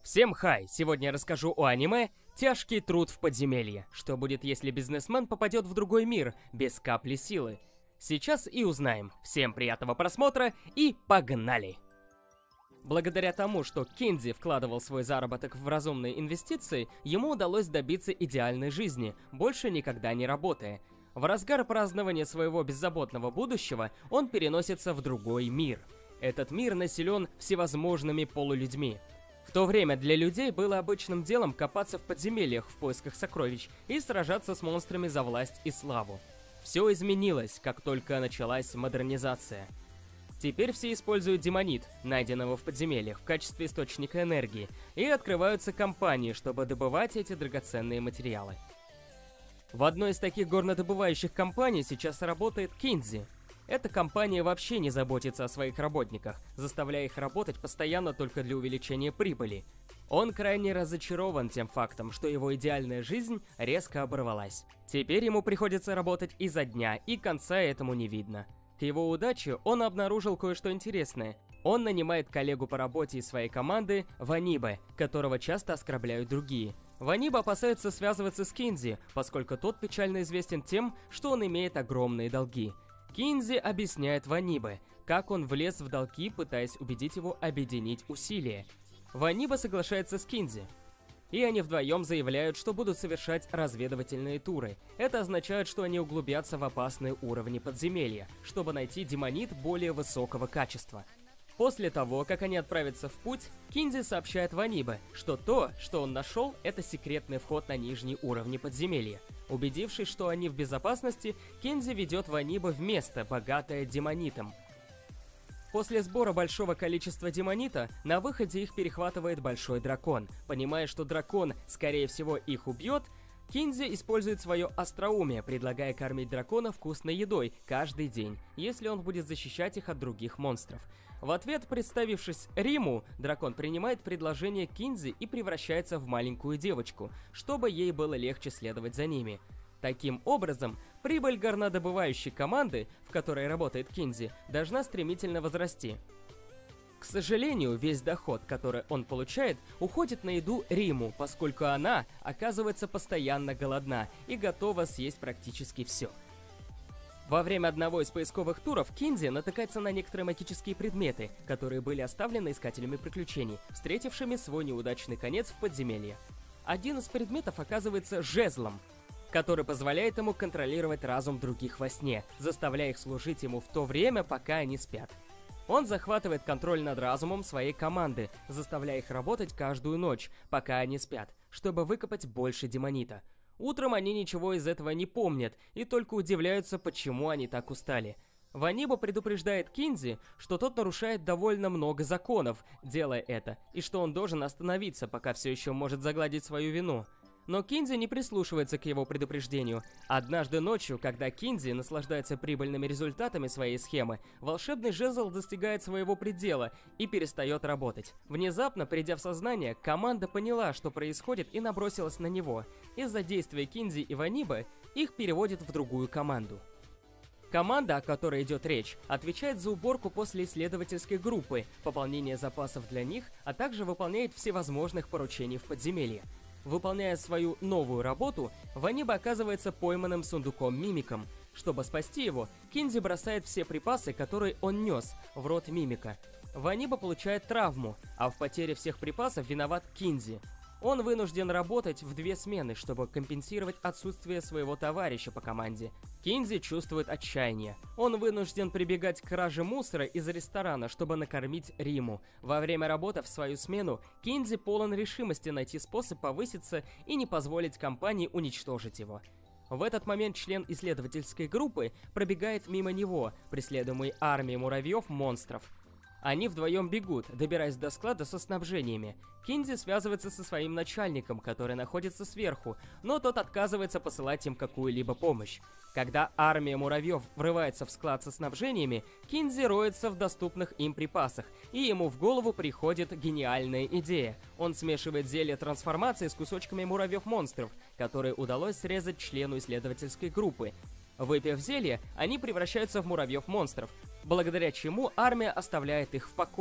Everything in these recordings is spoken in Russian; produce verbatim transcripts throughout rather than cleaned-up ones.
Всем хай! Сегодня я расскажу о аниме «Тяжкий труд в подземелье». Что будет, если бизнесмен попадет в другой мир без капли силы? Сейчас и узнаем. Всем приятного просмотра и погнали! Благодаря тому, что Кензи вкладывал свой заработок в разумные инвестиции, ему удалось добиться идеальной жизни, больше никогда не работая. В разгар празднования своего беззаботного будущего он переносится в другой мир. Этот мир населен всевозможными полулюдьми. В то время для людей было обычным делом копаться в подземельях в поисках сокровищ и сражаться с монстрами за власть и славу. Все изменилось, как только началась модернизация. Теперь все используют демонит, найденного в подземельях, в качестве источника энергии, и открываются компании, чтобы добывать эти драгоценные материалы. В одной из таких горнодобывающих компаний сейчас работает Кензи. Эта компания вообще не заботится о своих работниках, заставляя их работать постоянно только для увеличения прибыли. Он крайне разочарован тем фактом, что его идеальная жизнь резко оборвалась. Теперь ему приходится работать изо дня, и конца этому не видно. К его удаче он обнаружил кое-что интересное. Он нанимает коллегу по работе из своей команды Ванибе, которого часто оскорбляют другие. Ваниба опасается связываться с Кензи, поскольку тот печально известен тем, что он имеет огромные долги. Кензи объясняет Ванибе, как он влез в долги, пытаясь убедить его объединить усилия. Ваниба соглашается с Кензи, и они вдвоем заявляют, что будут совершать разведывательные туры. Это означает, что они углубятся в опасные уровни подземелья, чтобы найти демонит более высокого качества. После того, как они отправятся в путь, Кензи сообщает Ванибе, что то, что он нашел, это секретный вход на нижние уровни подземелья. Убедившись, что они в безопасности, Кензи ведет Ванибе в место, богатое демонитом. После сбора большого количества демонита, на выходе их перехватывает большой дракон. Понимая, что дракон, скорее всего, их убьет, Кензи использует свое остроумие, предлагая кормить дракона вкусной едой каждый день, если он будет защищать их от других монстров. В ответ, представившись Риму, дракон принимает предложение Кензи и превращается в маленькую девочку, чтобы ей было легче следовать за ними. Таким образом, прибыль горнодобывающей команды, в которой работает Кензи, должна стремительно возрасти. К сожалению, весь доход, который он получает, уходит на еду Риму, поскольку она оказывается постоянно голодна и готова съесть практически все. Во время одного из поисковых туров Кензи натыкается на некоторые магические предметы, которые были оставлены искателями приключений, встретившими свой неудачный конец в подземелье. Один из предметов оказывается жезлом, который позволяет ему контролировать разум других во сне, заставляя их служить ему в то время, пока они спят. Он захватывает контроль над разумом своей команды, заставляя их работать каждую ночь, пока они спят, чтобы выкопать больше демонита. Утром они ничего из этого не помнят и только удивляются, почему они так устали. Ваниба предупреждает Кензи, что тот нарушает довольно много законов, делая это, и что он должен остановиться, пока все еще может загладить свою вину. Но Кензи не прислушивается к его предупреждению. Однажды ночью, когда Кензи наслаждается прибыльными результатами своей схемы, волшебный жезл достигает своего предела и перестает работать. Внезапно, придя в сознание, команда поняла, что происходит, и набросилась на него. Из-за действия Кензи и Ванибе их переводят в другую команду. Команда, о которой идет речь, отвечает за уборку после исследовательской группы, пополнение запасов для них, а также выполняет всевозможных поручений в подземелье. Выполняя свою новую работу, Ваниба оказывается пойманным сундуком-мимиком. Чтобы спасти его, Кензи бросает все припасы, которые он нес, в рот мимика. Ваниба получает травму, а в потере всех припасов виноват Кензи. Он вынужден работать в две смены, чтобы компенсировать отсутствие своего товарища по команде. Кензи чувствует отчаяние. Он вынужден прибегать к краже мусора из ресторана, чтобы накормить Риму. Во время работы в свою смену Кензи полон решимости найти способ повыситься и не позволить компании уничтожить его. В этот момент член исследовательской группы пробегает мимо него, преследуемый армией муравьев-монстров. Они вдвоем бегут, добираясь до склада со снабжениями. Кензи связывается со своим начальником, который находится сверху, но тот отказывается посылать им какую-либо помощь. Когда армия муравьев врывается в склад со снабжениями, Кензи роется в доступных им припасах, и ему в голову приходит гениальная идея. Он смешивает зелье трансформации с кусочками муравьев-монстров, которые удалось срезать члену исследовательской группы. Выпив зелье, они превращаются в муравьев-монстров, благодаря чему армия оставляет их в покое.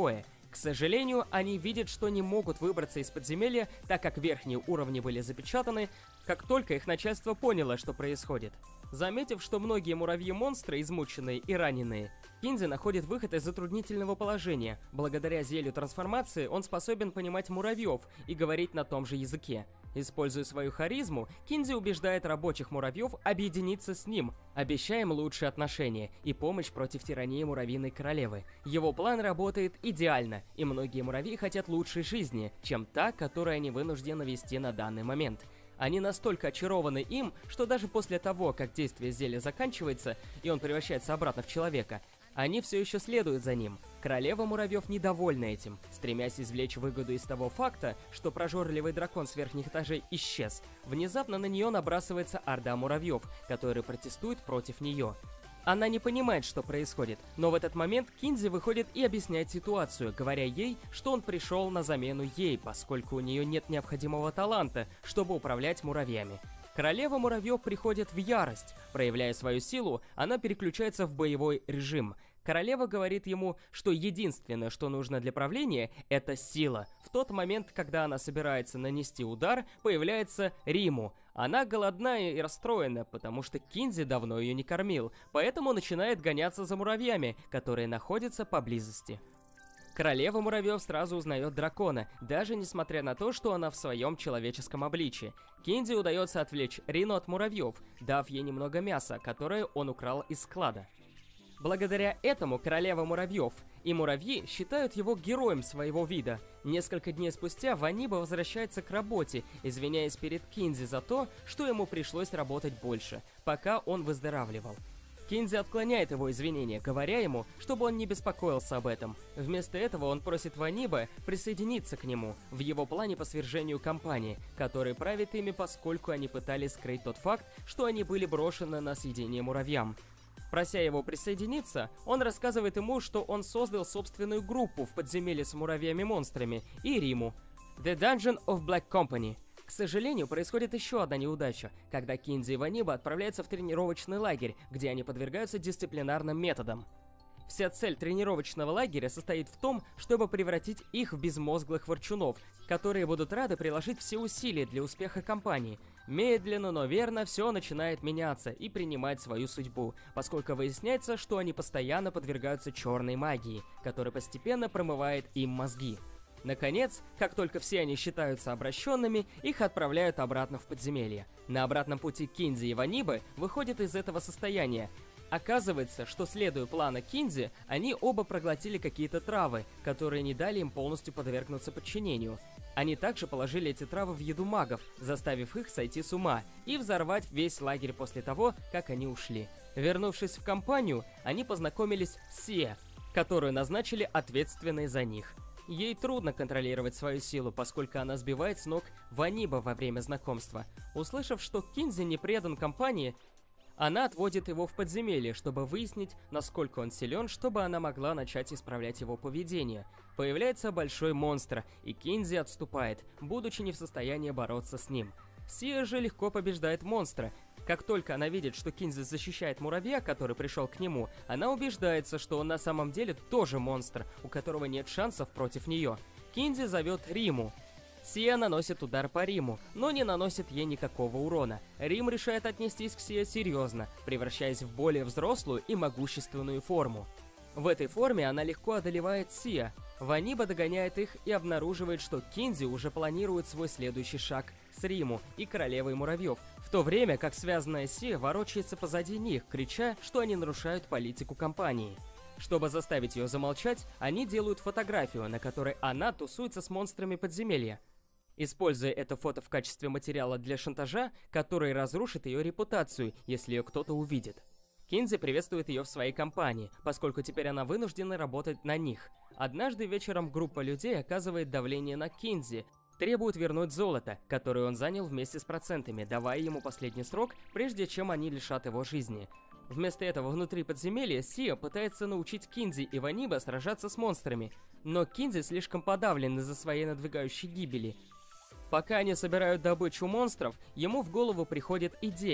К сожалению, они видят, что не могут выбраться из подземелья, так как верхние уровни были запечатаны, как только их начальство поняло, что происходит. Заметив, что многие муравьи-монстры измученные и раненые, Кинзи находит выход из затруднительного положения. Благодаря зелью трансформации он способен понимать муравьев и говорить на том же языке. Используя свою харизму, Кинзи убеждает рабочих муравьев объединиться с ним, обещая им лучшие отношения и помощь против тирании муравьиной королевы. Его план работает идеально, и многие муравьи хотят лучшей жизни, чем та, которую они вынуждены вести на данный момент. Они настолько очарованы им, что даже после того, как действие зелья заканчивается, и он превращается обратно в человека, они все еще следуют за ним. Королева муравьев недовольна этим, стремясь извлечь выгоду из того факта, что прожорливый дракон с верхних этажей исчез. Внезапно на нее набрасывается орда муравьев, которые протестуют против нее. Она не понимает, что происходит, но в этот момент Кинзи выходит и объясняет ситуацию, говоря ей, что он пришел на замену ей, поскольку у нее нет необходимого таланта, чтобы управлять муравьями. Королева муравьев приходит в ярость. Проявляя свою силу, она переключается в боевой режим. Королева говорит ему, что единственное, что нужно для правления, это сила. В тот момент, когда она собирается нанести удар, появляется Риму. Она голодна и расстроена, потому что Кинзи давно ее не кормил, поэтому начинает гоняться за муравьями, которые находятся поблизости. Королева муравьев сразу узнает дракона, даже несмотря на то, что она в своем человеческом обличии. Кинзи удается отвлечь Рину от муравьев, дав ей немного мяса, которое он украл из склада. Благодаря этому королева муравьев и муравьи считают его героем своего вида. Несколько дней спустя Ваниба возвращается к работе, извиняясь перед Кинзи за то, что ему пришлось работать больше, пока он выздоравливал. Кинзи отклоняет его извинения, говоря ему, чтобы он не беспокоился об этом. Вместо этого он просит Ваниба присоединиться к нему в его плане по свержению компании, который правит ими, поскольку они пытались скрыть тот факт, что они были брошены на съедение муравьям. Прося его присоединиться, он рассказывает ему, что он создал собственную группу в подземелье с муравьями-монстрами и Риму. The Dungeon of Black Company. К сожалению, происходит еще одна неудача, когда Кинзи и Ваниба отправляются в тренировочный лагерь, где они подвергаются дисциплинарным методам. Вся цель тренировочного лагеря состоит в том, чтобы превратить их в безмозглых ворчунов, которые будут рады приложить все усилия для успеха компании. Медленно, но верно все начинает меняться и принимать свою судьбу, поскольку выясняется, что они постоянно подвергаются черной магии, которая постепенно промывает им мозги. Наконец, как только все они считаются обращенными, их отправляют обратно в подземелье. На обратном пути Кинзи и Ванибы выходят из этого состояния. Оказывается, что следуя плану Кинзи, они оба проглотили какие-то травы, которые не дали им полностью подвергнуться подчинению. Они также положили эти травы в еду магов, заставив их сойти с ума и взорвать весь лагерь после того, как они ушли. Вернувшись в компанию, они познакомились с Сия, которую назначили ответственной за них. Ей трудно контролировать свою силу, поскольку она сбивает с ног Ваниба во время знакомства. Услышав, что Кинзи не предан компании, она отводит его в подземелье, чтобы выяснить, насколько он силен, чтобы она могла начать исправлять его поведение. Появляется большой монстр, и Кинзи отступает, будучи не в состоянии бороться с ним. Сия же легко побеждает монстра. Как только она видит, что Кинзи защищает муравья, который пришел к нему, она убеждается, что он на самом деле тоже монстр, у которого нет шансов против нее. Кинзи зовет Риму. Сия наносит удар по Риму, но не наносит ей никакого урона. Рим решает отнестись к Сия серьезно, превращаясь в более взрослую и могущественную форму. В этой форме она легко одолевает Сия. Ваниба догоняет их и обнаруживает, что Кинзи уже планирует свой следующий шаг с Риму и королевой муравьев, в то время как связанная Сия ворочается позади них, крича, что они нарушают политику компании. Чтобы заставить ее замолчать, они делают фотографию, на которой она тусуется с монстрами подземелья, используя это фото в качестве материала для шантажа, который разрушит ее репутацию, если ее кто-то увидит. Кинзи приветствует ее в своей компании, поскольку теперь она вынуждена работать на них. Однажды вечером группа людей оказывает давление на Кинзи, требует вернуть золото, которое он занял вместе с процентами, давая ему последний срок, прежде чем они лишат его жизни. Вместо этого внутри подземелья Сия пытается научить Кинзи и Ваниба сражаться с монстрами, но Кинзи слишком подавлен из-за своей надвигающей гибели. Пока они собирают добычу монстров, ему в голову приходит идея.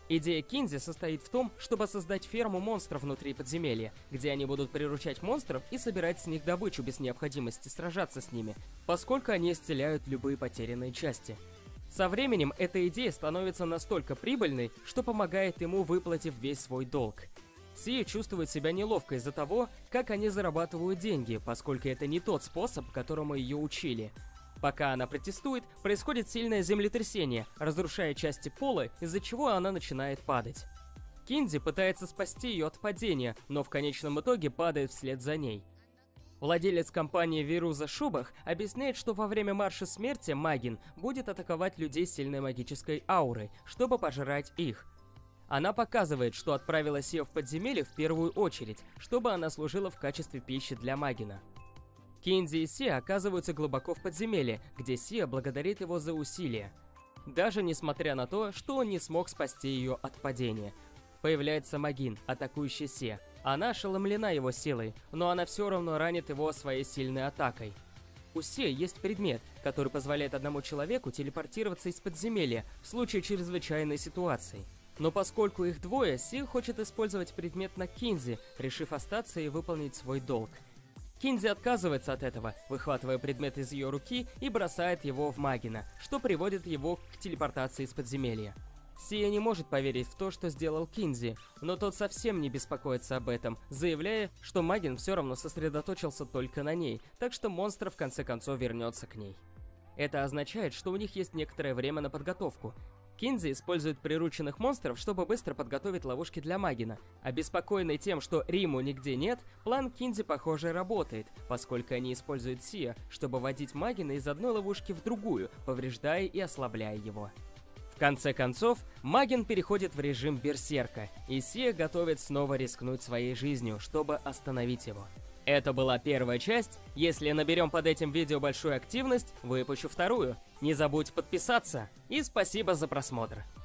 Идея Кинзи состоит в том, чтобы создать ферму монстров внутри подземелья, где они будут приручать монстров и собирать с них добычу без необходимости сражаться с ними, поскольку они исцеляют любые потерянные части. Со временем эта идея становится настолько прибыльной, что помогает ему, выплатив весь свой долг. Сия чувствует себя неловко из-за того, как они зарабатывают деньги, поскольку это не тот способ, которому ее учили. Пока она протестует, происходит сильное землетрясение, разрушая части пола, из-за чего она начинает падать. Кинзи пытается спасти ее от падения, но в конечном итоге падает вслед за ней. Владелец компании Вируза Шубах объясняет, что во время Марша Смерти Магин будет атаковать людей с сильной магической аурой, чтобы пожрать их. Она показывает, что отправила Сию в подземелье в первую очередь, чтобы она служила в качестве пищи для Магина. Кинзи и Сия оказываются глубоко в подземелье, где Сия благодарит его за усилия. Даже несмотря на то, что он не смог спасти ее от падения. Появляется Магин, атакующий Сия. Она ошеломлена его силой, но она все равно ранит его своей сильной атакой. У Сия есть предмет, который позволяет одному человеку телепортироваться из подземелья в случае чрезвычайной ситуации. Но поскольку их двое, Сия хочет использовать предмет на Кинзи, решив остаться и выполнить свой долг. Кинзи отказывается от этого, выхватывая предмет из ее руки и бросает его в Магина, что приводит его к телепортации из подземелья. Сия не может поверить в то, что сделал Кинзи, но тот совсем не беспокоится об этом, заявляя, что Магин все равно сосредоточился только на ней, так что монстр в конце концов вернется к ней. Это означает, что у них есть некоторое время на подготовку. Кинзи использует прирученных монстров, чтобы быстро подготовить ловушки для Магина. Обеспокоенный тем, что Риму нигде нет, план Кинзи, похоже, работает, поскольку они используют Сия, чтобы водить Магина из одной ловушки в другую, повреждая и ослабляя его. В конце концов, Магин переходит в режим берсерка, и Сия готовит снова рискнуть своей жизнью, чтобы остановить его. Это была первая часть. Если наберем под этим видео большую активность, выпущу вторую. Не забудь подписаться. И спасибо за просмотр.